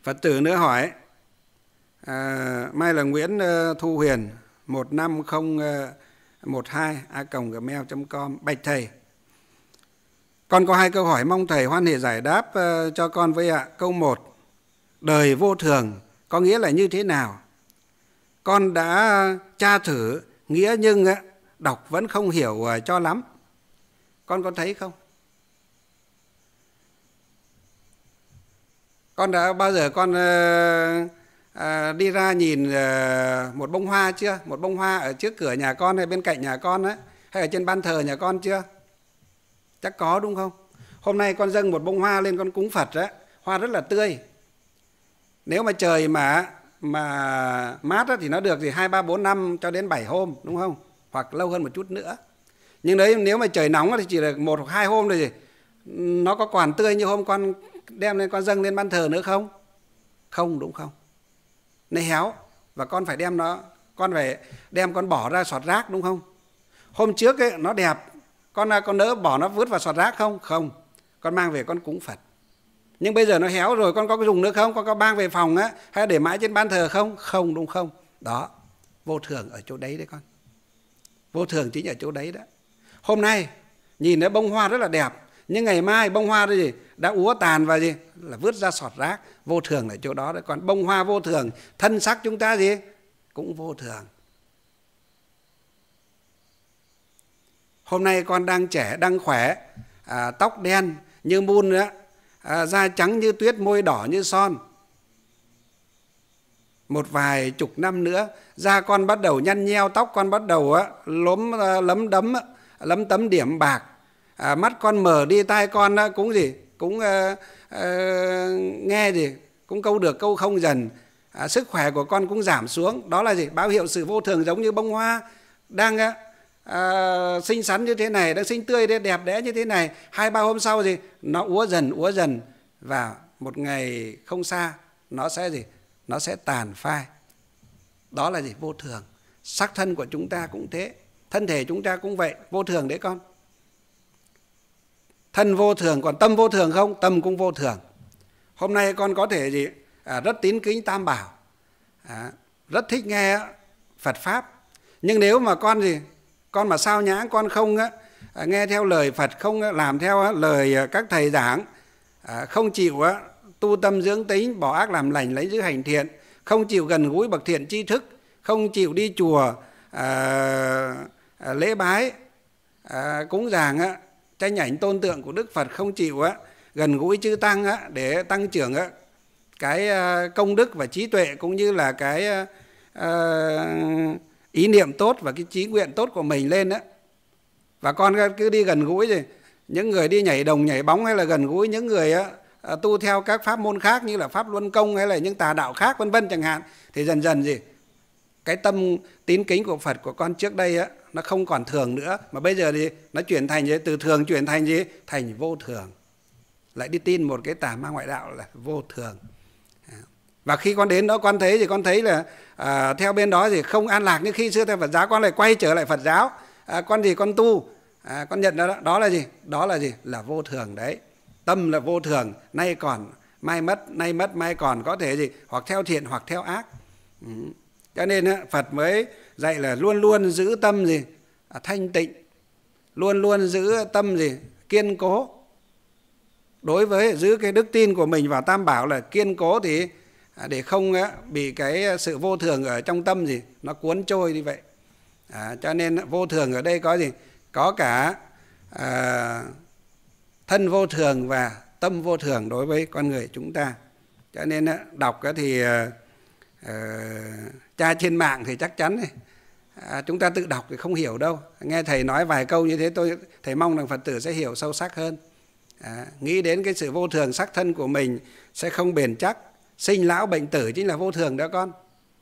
Phật tử nữa hỏi, mai là Nguyễn Thu Huyền 15012@gmail.com. Bạch thầy, con có 2 câu hỏi mong thầy hoan hỷ giải đáp cho con với ạ. Câu 1, đời vô thường có nghĩa là như thế nào? Con đã tra thử nghĩa nhưng đọc vẫn không hiểu cho lắm. Con có thấy không? Con đã bao giờ con đi ra nhìn một bông hoa chưa? Một bông hoa ở trước cửa nhà con hay bên cạnh nhà con ấy, hay ở trên ban thờ nhà con chưa? Chắc có đúng không? Hôm nay con dâng một bông hoa lên con cúng Phật á, hoa rất là tươi. Nếu mà trời mà mát á, thì nó được thì 2, 3, 4, 5 cho đến 7 hôm đúng không? Hoặc lâu hơn một chút nữa. Nhưng đấy nếu mà trời nóng thì chỉ là 1 hoặc 2 hôm thôi gì. Nó có còn tươi như hôm con đem lên con dâng lên ban thờ nữa không? Không đúng không? Nó héo và con phải đem nó, con phải đem con bỏ ra sọt rác đúng không? Hôm trước ấy, nó đẹp, con nỡ bỏ nó vứt vào sọt rác không? Không, con mang về con cúng Phật. Nhưng bây giờ nó héo rồi, con có dùng nữa không? Con có mang về phòng á, hay để mãi trên ban thờ không? Không đúng không? Đó, vô thường ở chỗ đấy đấy con. Vô thường chính ở chỗ đấy đó. Hôm nay nhìn thấy bông hoa rất là đẹp, nhưng ngày mai bông hoa đó gì đã úa tàn và gì là vứt ra sọt rác. Vô thường ở chỗ đó đấy. Còn bông hoa vô thường, thân xác chúng ta gì cũng vô thường. Hôm nay con đang trẻ, đang khỏe, tóc đen như mun nữa, da trắng như tuyết, môi đỏ như son. Một vài chục năm nữa, da con bắt đầu nhăn nheo, tóc con bắt đầu lấm tấm điểm bạc, mắt con mờ đi, tai con cũng gì cũng nghe gì cũng câu được câu không dần, sức khỏe của con cũng giảm xuống. Đó là gì? Báo hiệu sự vô thường, giống như bông hoa đang xinh xắn như thế này, đang xinh tươi đẹp đẽ như thế này, 2, 3 hôm sau gì nó úa dần và một ngày không xa nó sẽ gì? Nó sẽ tàn phai. Đó là gì? Vô thường. Sắc thân của chúng ta cũng thế, thân thể chúng ta cũng vậy, vô thường đấy con. Thân vô thường, còn tâm vô thường không? Tâm cũng vô thường. Hôm nay con có thể gì rất tín kính Tam Bảo, rất thích nghe Phật Pháp. Nhưng nếu mà con gì, con mà sao nhãng, con không nghe theo lời Phật, không làm theo lời các thầy giảng, không chịu tu tâm dưỡng tính, bỏ ác làm lành, lấy giữ hành thiện, không chịu gần gũi bậc thiện tri thức, không chịu đi chùa lễ bái, cúng dường tranh ảnh tôn tượng của Đức Phật, không chịu gần gũi chư tăng để tăng trưởng cái công đức và trí tuệ, cũng như là cái ý niệm tốt và cái chí nguyện tốt của mình lên. Và con cứ đi gần gũi gì những người đi nhảy đồng nhảy bóng, hay là gần gũi những người tu theo các pháp môn khác như là pháp luân công hay là những tà đạo khác vân vân chẳng hạn, thì dần dần gì cái tâm tín kính của Phật của con trước đây nó không còn thường nữa, mà bây giờ thì nó chuyển thành gì? Từ thường chuyển thành gì? Thành vô thường. Lại đi tin một cái tà ma ngoại đạo là vô thường. Và khi con đến đó con thấy thì con thấy là theo bên đó thì không an lạc như khi xưa theo Phật giáo, con lại quay trở lại Phật giáo. Con gì con tu, con nhận đó là gì? Đó là gì? Là vô thường đấy. Tâm là vô thường, nay còn mai mất, nay mất mai còn, có thể gì hoặc theo thiện hoặc theo ác. Cho nên Phật mới dạy là luôn luôn giữ tâm gì? Thanh tịnh, luôn luôn giữ tâm gì? Kiên cố. Đối với giữ cái đức tin của mình vào Tam Bảo là kiên cố, thì để không bị cái sự vô thường ở trong tâm gì nó cuốn trôi như vậy. Cho nên vô thường ở đây có gì? Có cả thân vô thường và tâm vô thường đối với con người chúng ta. Cho nên đọc thì tra trên mạng thì chắc chắn chúng ta tự đọc thì không hiểu đâu. Nghe thầy nói vài câu như thế thầy mong rằng Phật tử sẽ hiểu sâu sắc hơn. Nghĩ đến cái sự vô thường sắc thân của mình sẽ không bền chắc, sinh lão bệnh tử chính là vô thường đó con.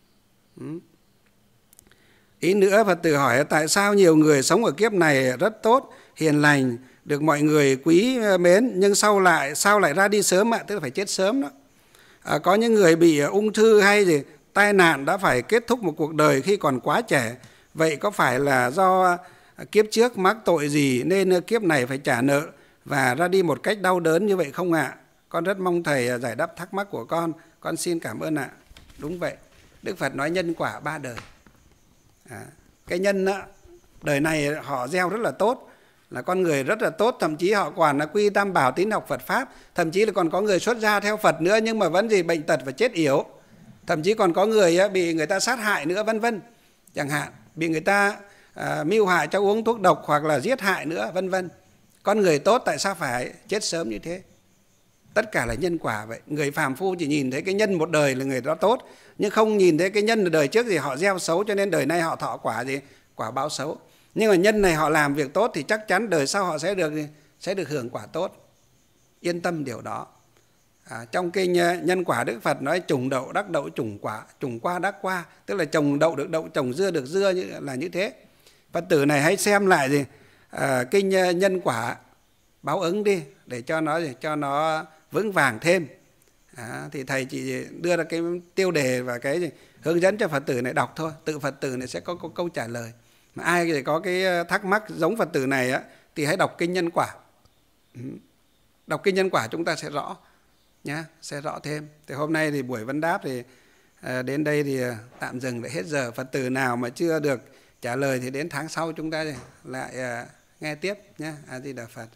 Ý nữa, Phật tử hỏi tại sao nhiều người sống ở kiếp này rất tốt, hiền lành, được mọi người quý mến, nhưng sao lại ra đi sớm ạ? Tức là phải chết sớm đó. Có những người bị ung thư hay gì tai nạn đã phải kết thúc một cuộc đời khi còn quá trẻ. Vậy có phải là do kiếp trước mắc tội gì nên kiếp này phải trả nợ và ra đi một cách đau đớn như vậy không ạ? Con rất mong thầy giải đáp thắc mắc của con xin cảm ơn ạ. Đúng vậy, Đức Phật nói nhân quả 3 đời. Cái nhân á, đời này họ gieo rất là tốt, là con người rất là tốt, thậm chí họ còn là quy tam bảo, tín học Phật Pháp, thậm chí là còn có người xuất gia theo Phật nữa, nhưng mà vẫn gì bệnh tật và chết yểu. Thậm chí còn có người bị người ta sát hại nữa, vân vân, chẳng hạn, bị người ta mưu hại cho uống thuốc độc hoặc là giết hại nữa, vân vân. Con người tốt tại sao phải chết sớm như thế? Tất cả là nhân quả vậy. Người phàm phu chỉ nhìn thấy cái nhân một đời là người đó tốt, nhưng không nhìn thấy cái nhân đời trước thì họ gieo xấu, cho nên đời này họ thọ quả gì? Quả báo xấu. Nhưng mà nhân này họ làm việc tốt thì chắc chắn đời sau họ sẽ được hưởng quả tốt. Yên tâm điều đó. Trong kinh nhân quả, Đức Phật nói trùng đậu đắc đậu, trùng quả trùng qua đắc qua, tức là trồng đậu được đậu, trồng dưa được dưa, là như thế. Phật tử này hãy xem lại gì kinh nhân quả báo ứng đi, để cho nó vững vàng thêm. Thì thầy chỉ đưa ra cái tiêu đề và cái hướng dẫn cho Phật tử này đọc thôi, tự Phật tử này sẽ có câu trả lời. Mà ai có cái thắc mắc giống Phật tử này thì hãy đọc kinh nhân quả. Đọc kinh nhân quả chúng ta sẽ rõ nhá, sẽ rõ thêm. Thì hôm nay thì buổi vấn đáp thì đến đây thì tạm dừng để hết giờ. Phật tử nào mà chưa được trả lời thì đến tháng sau chúng ta lại nghe tiếp nhé. A Di Đà Phật.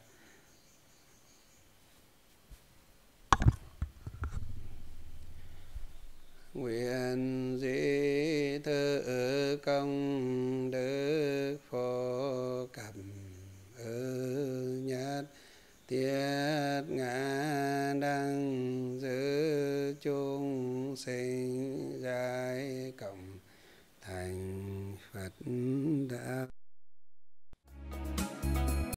Nguyện dĩ thử công đức phổ cẩm nhất thiết ngã đăng giữ chúng sinh giai cộng thành Phật